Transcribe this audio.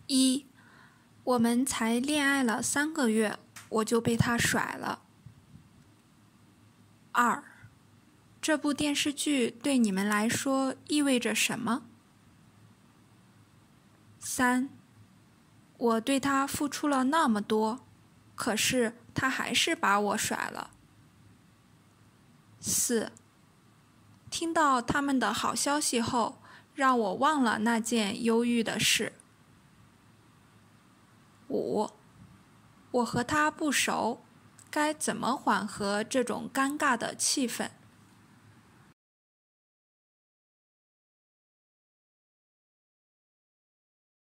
1. 我们才恋爱了3个月，我就被他甩了。2. 这部电视剧对你们来说意味着什么？ 3. 我对他付出了那么多，可是他还是把我甩了。4. 听到他们的好消息后，让我忘了那件忧郁的事。5. 我和他不熟，该怎么缓和这种尴尬的气氛？